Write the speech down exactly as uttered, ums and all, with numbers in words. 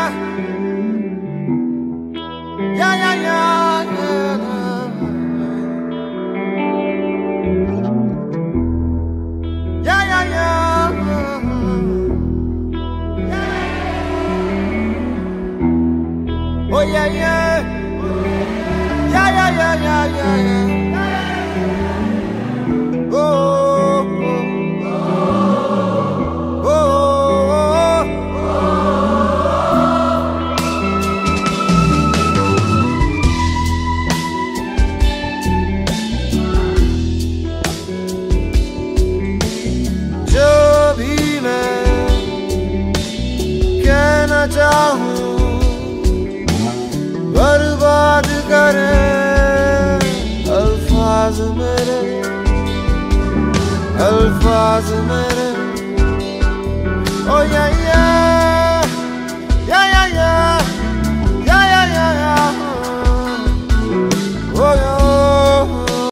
Yeah, yeah, yeah, yeah. Yeah, yeah, yeah. Oh, yeah, yeah. Yeah, yeah, yeah, yeah, yeah, yeah. Oh, oh, oh, जो भी मैं कहना चाहूँ बर्बाद करे अल्फाज मेरे, अल्फाज मेरे। ओ या